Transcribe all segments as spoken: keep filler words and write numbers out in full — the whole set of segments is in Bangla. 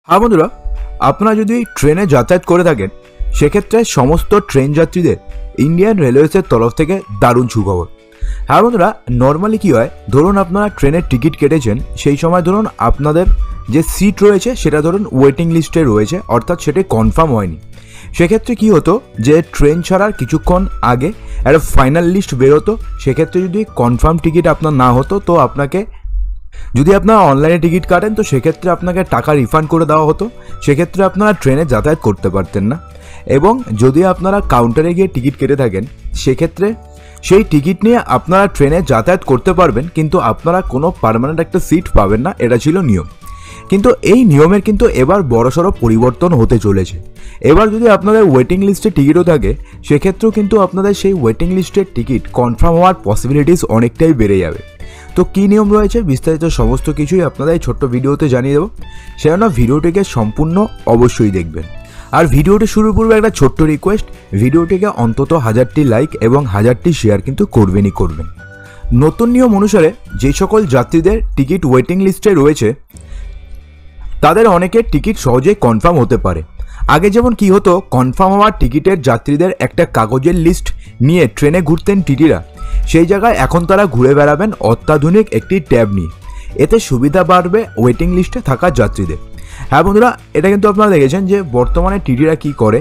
हाँ बंधुरा, আপনারা যদি ট্রেনে যাতায়াত করে থাকেন সেক্ষেত্রে সমস্ত ট্রেন যাত্রীদের ইন্ডিয়ান রেলওয়েজের তরফ থেকে দারুণ সুখবর। হ্যাঁ বন্ধুরা, নর্মালি কী হয়, ধরুন আপনারা ট্রেনের টিকিট কেটেছেন, সেই সময় ধরুন আপনাদের যে সিট রয়েছে সেটা ধরুন ওয়েটিং লিস্টে রয়েছে, অর্থাৎ সেটা কনফার্ম হয়নি। সেক্ষেত্রে কী হতো যে ট্রেন ছাড়ার কিছুক্ষণ আগে একটা ফাইনাল লিস্ট বেরোতো। সেক্ষেত্রে যদি কনফার্ম টিকিট আপনার না হতো তো আপনাকে, যদি আপনারা অনলাইনে টিকিট কাটেন তো সেক্ষেত্রে আপনাকে টাকা রিফান্ড করে দেওয়া হতো। সেক্ষেত্রে আপনারা ট্রেনে যাতায়াত করতে পারতেন না। এবং যদি আপনারা কাউন্টারে গিয়ে টিকিট কেটে থাকেন সেক্ষেত্রে সেই টিকিট নিয়ে আপনারা ট্রেনে যাতায়াত করতে পারবেন, কিন্তু আপনারা কোনো পার্মানেন্ট একটা সিট পাবেন না, এটা ছিল নিয়ম। কিন্তু এই নিয়মের কিন্তু এবার বড়সড় পরিবর্তন হতে চলেছে। এবার যদি আপনাদের ওয়েটিং লিস্টে টিকিটও থাকে সেক্ষেত্রেও কিন্তু আপনাদের সেই ওয়েটিং লিস্টের টিকিট কনফার্ম হওয়ার পসিবিলিটিস অনেকটাই বেড়ে যাবে। তো কী নিয়ম রয়েছে বিস্তারিত সমস্ত কিছুই আপনাদের এই ছোট্ট ভিডিওতে জানিয়ে দেবো, সেজন্য ভিডিওটিকে সম্পূর্ণ অবশ্যই দেখবেন। আর ভিডিওটি শুরুর পূর্বে একটা ছোট্ট রিকোয়েস্ট, ভিডিওটিকে অন্তত হাজারটি লাইক এবং হাজারটি শেয়ার কিন্তু করবেনই করবেন। নতুন নিয়ম অনুসারে যে সকল যাত্রীদের টিকিট ওয়েটিং লিস্টে রয়েছে তাদের অনেকের টিকিট সহজেই কনফার্ম হতে পারে। আগে যেমন কি হতো, কনফার্ম হওয়ার টিকিটের যাত্রীদের একটা কাগজের লিস্ট নিয়ে ট্রেনে ঘুরতেন টিটিরা, সেই জায়গায় এখন তারা ঘুরে বেড়াবেন অত্যাধুনিক একটি ট্যাব নিয়ে। এতে সুবিধা বাড়বে ওয়েটিং লিস্টে থাকা যাত্রীদের। হ্যাঁ বন্ধুরা, এটা কিন্তু আপনারা দেখেছেন যে বর্তমানে টিটিরা কি করে,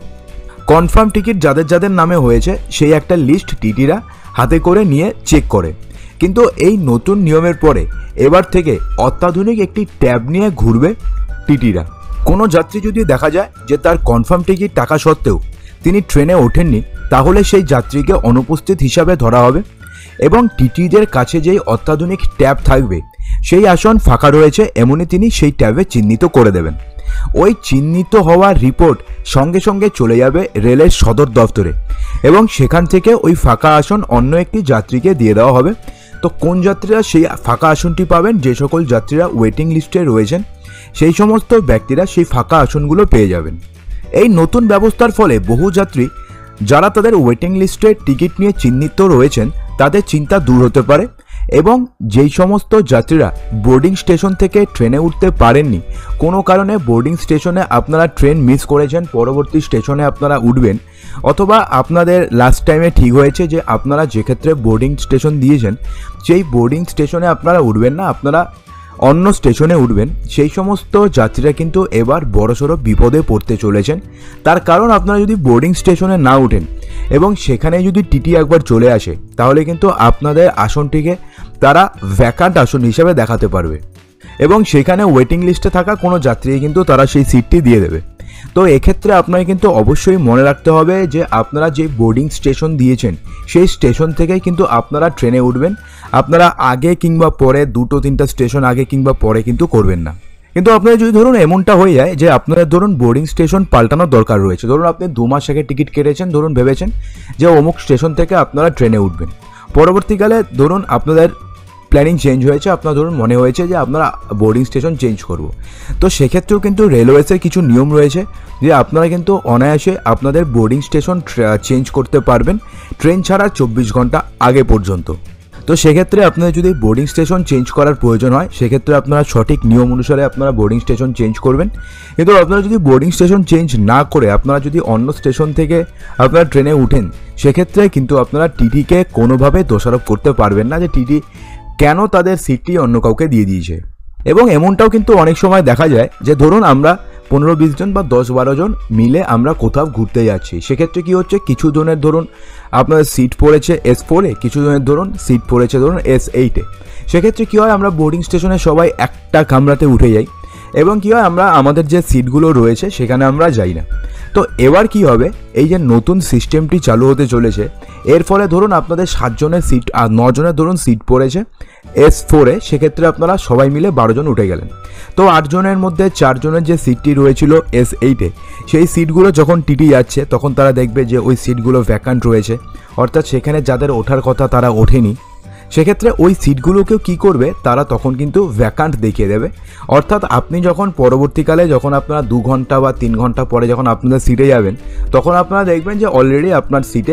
কনফার্ম টিকিট যাদের যাদের নামে হয়েছে সেই একটা লিস্ট টিটিরা হাতে করে নিয়ে চেক করে। কিন্তু এই নতুন নিয়মের পরে এবার থেকে অত্যাধুনিক একটি ট্যাব নিয়ে ঘুরবে টিটিরা। কোনো যাত্রী যদি দেখা যায় যে তার কনফার্ম টিকিট টাকা সত্ত্বেও তিনি ট্রেনে ওঠেননি, তাহলে সেই যাত্রীকে অনুপস্থিত হিসাবে ধরা হবে এবং টিটিদের কাছে যেই অত্যাধুনিক ট্যাব থাকবে সেই আসন ফাঁকা রয়েছে এমনই তিনি সেই ট্যাবে চিহ্নিত করে দেবেন। ওই চিহ্নিত হওয়ার রিপোর্ট সঙ্গে সঙ্গে চলে যাবে রেলের সদর দফতরে এবং সেখান থেকে ওই ফাঁকা আসন অন্য একটি যাত্রীকে দিয়ে দেওয়া হবে। তো কোন যাত্রীরা সেই ফাঁকা আসনটি পাবেন, যে সকল যাত্রীরা ওয়েটিং লিস্টে রয়েছেন সেই সমস্ত ব্যক্তিরা সেই ফাঁকা আসনগুলো পেয়ে যাবেন। এই নতুন ব্যবস্থার ফলে বহু যাত্রী যারা তাদের ওয়েটিং লিস্টে টিকিট নিয়ে চিহ্নিত রয়েছেন তাদের চিন্তা দূর হতে পারে এবং যেই সমস্ত যাত্রীরা বোর্ডিং স্টেশন থেকে ট্রেনে উঠতে পারেননি, কোনো কারণে বোর্ডিং স্টেশনে আপনারা ট্রেন মিস করেছেন, পরবর্তী স্টেশনে আপনারা উঠবেন, অথবা আপনাদের লাস্ট টাইমে ঠিক হয়েছে যে আপনারা যে ক্ষেত্রে বোর্ডিং স্টেশন দিয়েছেন সেই বোর্ডিং স্টেশনে আপনারা উঠবেন না, আপনারা অন্য স্টেশনে উঠবেন, সেই সমস্ত যাত্রীরা কিন্তু এবার বড়সড় বিপদে পড়তে চলেছেন। তার কারণ আপনারা যদি বোর্ডিং স্টেশনে না উঠেন এবং সেখানে যদি টিটি একবার চলে আসে তাহলে কিন্তু আপনাদের আসনটিকে তারা ভ্যাকান্ট আসন হিসেবে দেখাতে পারবে এবং সেখানে ওয়েটিং লিস্টে থাকা কোনো যাত্রীকে কিন্তু তারা সেই সিটটি দিয়ে দেবে। তো এক্ষেত্রে আপনাকে কিন্তু অবশ্যই মনে রাখতে হবে যে আপনারা যে বোর্ডিং স্টেশন দিয়েছেন সেই স্টেশন থেকেই কিন্তু আপনারা ট্রেনে উঠবেন। আপনারা আগে কিংবা পরে, দুটো তিনটা স্টেশন আগে কিংবা পরে কিন্তু করবেন না। কিন্তু আপনাদের যদি ধরুন এমনটা হয়ে যায় যে আপনাদের ধরুন বোর্ডিং স্টেশন পাল্টানোর দরকার রয়েছে, ধরুন আপনি দু মাস আগে টিকিট কেটেছেন, ধরুন ভেবেছেন যে অমুক স্টেশন থেকে আপনারা ট্রেনে উঠবেন, পরবর্তীকালে ধরুন আপনাদের প্ল্যানিং চেঞ্জ হয়েছে, আপনার ধরুন মনে হয়েছে যে আপনারা বোর্ডিং স্টেশন চেঞ্জ করব, তো সেক্ষেত্রেও কিন্তু রেলওয়েজের কিছু নিয়ম রয়েছে যে আপনারা কিন্তু অনায়াসে আপনাদের বোর্ডিং স্টেশন চেঞ্জ করতে পারবেন ট্রেন ছাড়ার চব্বিশ ঘন্টা আগে পর্যন্ত। তো সেক্ষেত্রে আপনাদের যদি বোর্ডিং স্টেশন চেঞ্জ করার প্রয়োজন হয় সেক্ষেত্রে আপনারা সঠিক নিয়ম অনুসারে আপনারা বোর্ডিং স্টেশন চেঞ্জ করবেন। কিন্তু আপনারা যদি বোর্ডিং স্টেশন চেঞ্জ না করে আপনারা যদি অন্য স্টেশন থেকে আপনারা ট্রেনে উঠেন সেক্ষেত্রে কিন্তু আপনারা টিটিকে কোনোভাবে দোষারোপ করতে পারবেন না যে টিটি কেন তাদের সিটটি অন্য কাউকে দিয়ে দিয়েছে। এবং এমনটাও কিন্তু অনেক সময় দেখা যায় যে ধরুন আমরা পনেরো বিশ জন বা দশ বারো জন মিলে আমরা কোথাও ঘুরতে যাচ্ছি, সেক্ষেত্রে কি হচ্ছে, কিছু জনের ধরুন আপনার সিট পড়েছে এস ফোরে, কিছু জনের ধরুন সিট পড়েছে ধরুন এস এইটে। সেক্ষেত্রে কী হয়, আমরা বোর্ডিং স্টেশনে সবাই একটা কামরাতে উঠে যাই এবং কী হয়, আমরা আমাদের যে সিটগুলো রয়েছে সেখানে আমরা যাই না। তো এবার কি হবে, এই যে নতুন সিস্টেমটি চালু হতে চলেছে এর ফলে ধরুন আপনাদের সাতজনের সিট আর নজনের ধরুন সিট পড়েছে এস ফোরে, সেক্ষেত্রে আপনারা সবাই মিলে বারো জন উঠে গেলেন। তো আটজনের মধ্যে চারজনের যে সিটটি রয়েছিল এস এইটে সেই সিটগুলো যখন টিটি যাচ্ছে তখন তারা দেখবে যে ওই সিটগুলো ভ্যাকান্ট রয়েছে, অর্থাৎ সেখানে যাদের ওঠার কথা তারা ওঠেনি। সেক্ষেত্রে ওই সিটগুলোকেও কী করবে, তারা তখন কিন্তু ভ্যাকান্ট দেখিয়ে দেবে। অর্থাৎ আপনি যখন পরবর্তীকালে যখন আপনারা দু ঘন্টা বা তিন ঘন্টা পরে যখন আপনাদের সিটে যাবেন তখন আপনারা দেখবেন যে অলরেডি আপনার সিটে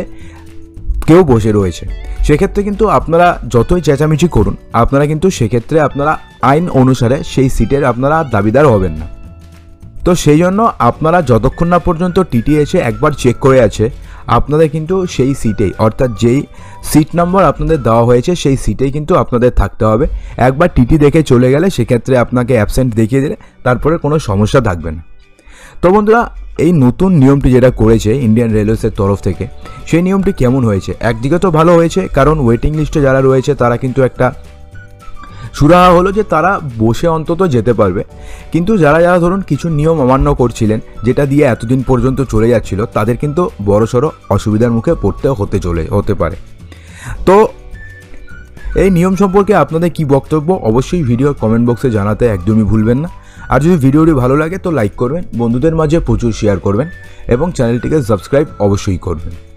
কেউ বসে রয়েছে। সেক্ষেত্রে কিন্তু আপনারা যতই চেঁচামেচি করুন আপনারা কিন্তু সেক্ষেত্রে আপনারা আইন অনুসারে সেই সিটের আপনারা দাবিদার হবেন না। তো সেই জন্য আপনারা যতক্ষণ না পর্যন্ত টিটি এসে একবার চেক করে আছে আপনাদের কিন্তু সেই সিটেই, অর্থাৎ যেই সিট নম্বর আপনাদের দেওয়া হয়েছে সেই সিটেই কিন্তু আপনাদের থাকতে হবে। একবার টিটি দেখে চলে গেলে সেক্ষেত্রে আপনাকে অ্যাবসেন্ট দেখিয়ে দিলে তারপরে কোনো সমস্যা থাকবে না। তো বন্ধুরা, এই নতুন নিয়মটি যেটা করেছে ইন্ডিয়ান রেলওয়েসের তরফ থেকে, সেই নিয়মটি কেমন হয়েছে? একদিকে তো ভালো হয়েছে, কারণ ওয়েটিং লিস্টে যারা রয়েছে তারা কিন্তু একটা সুরাহা হলো যে তারা বসে অন্তত যেতে পারবে। কিন্তু যারা যারা ধরুন কিছু নিয়ম অমান্য করছিলেন, যেটা দিয়ে এতদিন পর্যন্ত চলে যাচ্ছিল, তাদের কিন্তু বড়সড় অসুবিধার মুখে পড়তে হতে চলে হতে পারে। তো এই নিয়ম সম্পর্কে আপনাদের কি বক্তব্য অবশ্যই ভিডিওর কমেন্ট বক্সে জানাতে একদমই ভুলবেন না। আর যদি ভিডিওটি ভালো লাগে তো লাইক করবেন, বন্ধুদের মাঝে প্রচুর শেয়ার করবেন এবং চ্যানেলটিকে সাবস্ক্রাইব অবশ্যই করবেন।